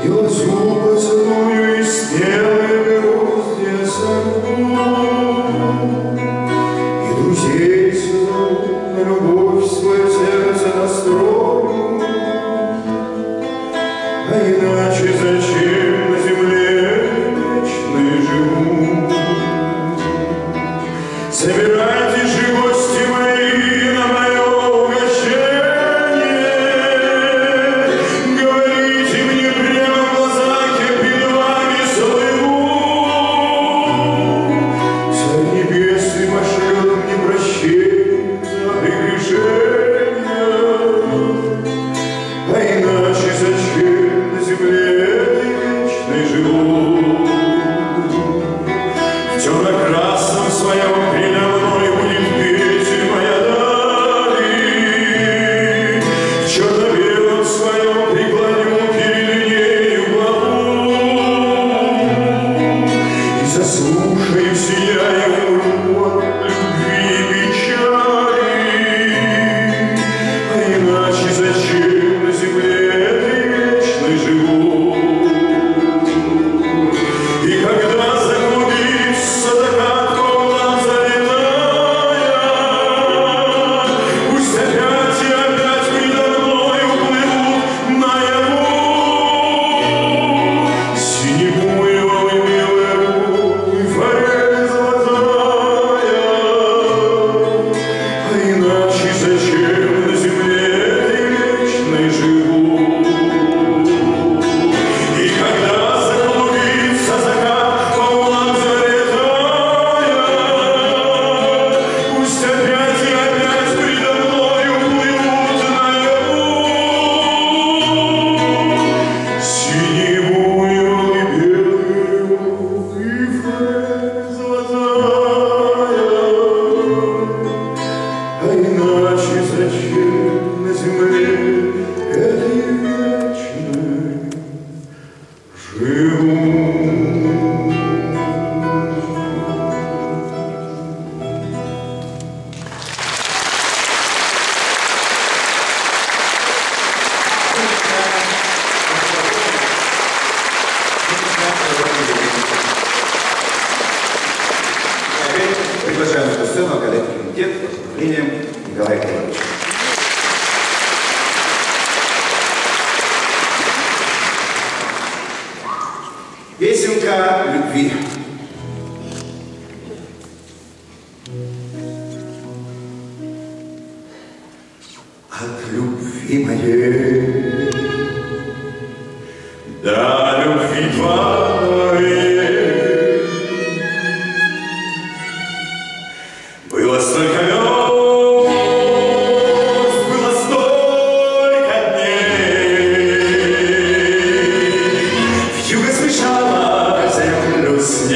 И лозу поцелую, и спелые гроздья сорву, и друзей созову, на любовь свое сердце настрою. А иначе зачем на земле вечной живу? Собирайтесь же, гости мои, на мое угощение. Говорите мне прямо в глаза, я перед вами слыву. Царь небесный пошлет мне прощение за прегрешение. А иначе зачем на земле этой вечной живу? В темно-красном своем передо мной будет петь моя даль. В черно-белом своем преклоню перед нею главу. И заслушаю сияя умру от любви и печали. А иначе зачем на земле этой вечной живу? И когда заклубится закат волнам залетая, пусть опять и опять предо мною плывут наяву синевую и белую и форель золотая. А иначе зачем на земле этой вечной живу? И когда заклубится закат волнам залетая, пусть опять и опять предо мною плывут наяву синевую и белую и форель золотая. А иначе зачем на земле этой вечной живу? Приглашаем на эту сцену кадетский комитет под управлением Николая Карловича. Песенка любви. От любви моей до любви твоей было столько звезд, было столько дней. Вьюга смешала землю с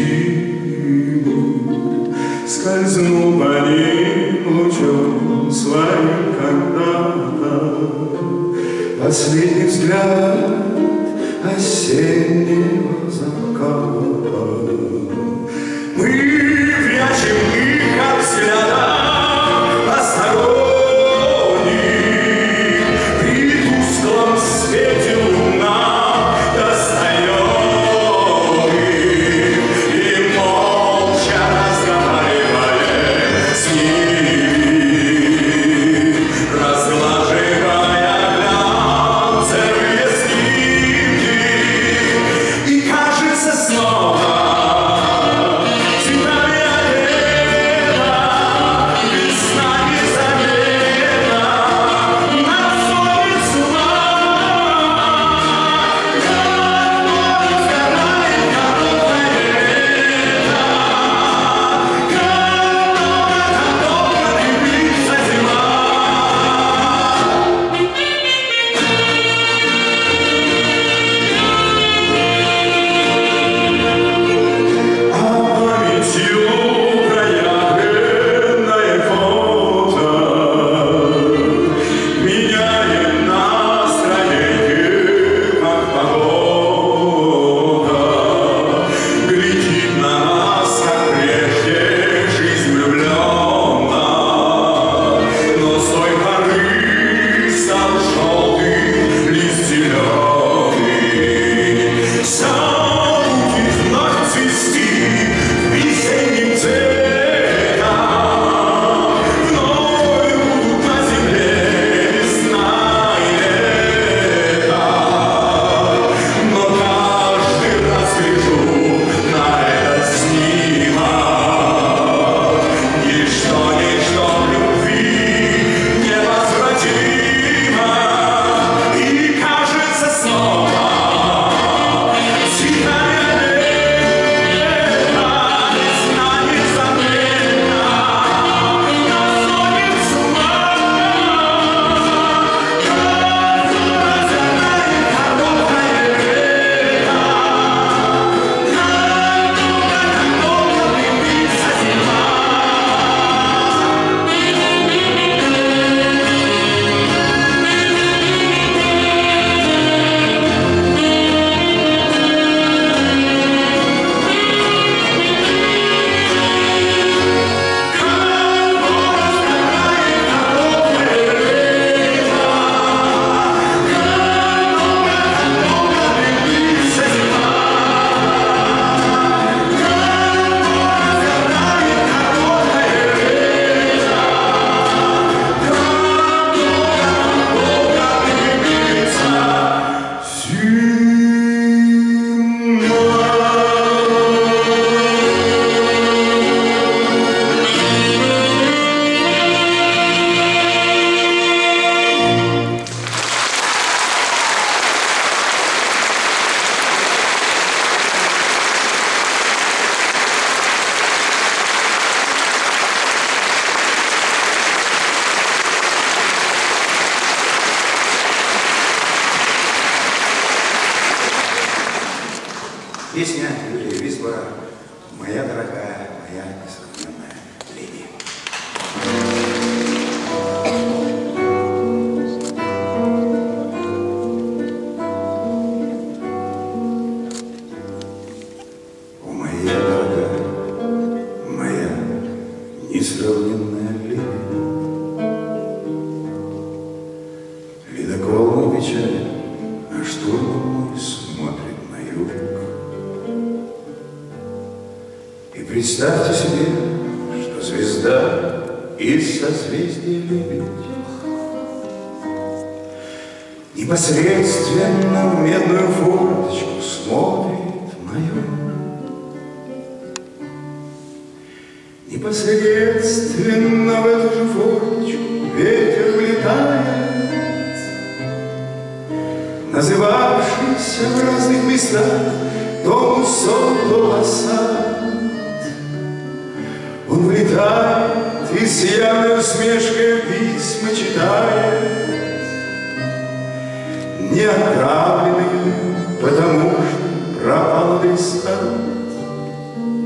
зиму, скользну по ним лучом своим когда-то. Последний взгляд осеннего заката. Мы прячем их от взгляда посторонних. При тусклом свете луна достает их, и молча разговаривая с ними, разглаживая глянцевые снимки, и кажется снова Песня Юрия Висбора «Моя дорогая, моя несравненная леди». О, моя дорогая, моя несравненная леди, ледокол мой печален, а штурман мой смотрит на юг. И представьте себе, что звезда из созвездия Лебедь непосредственно в медную форточку смотрит мою. Непосредственно в эту же форточку ветер влетает, называвшийся в разных местах то муссон, то осад. Он влетает и с явной усмешкой письма читает, не отправленные, потому что пропал адресат.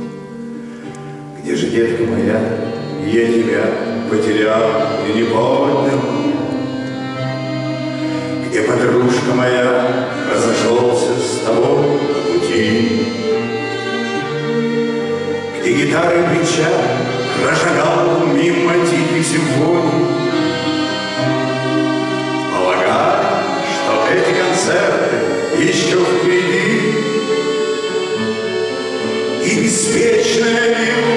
Где же, детка моя, я тебя потерял и не поднял? Где, подружка моя, разошелся с тобой по пути? Где гитары кричат, прошагал мимо тихой симфонии? Полагаю, что эти концерты еще впереди, и беспечная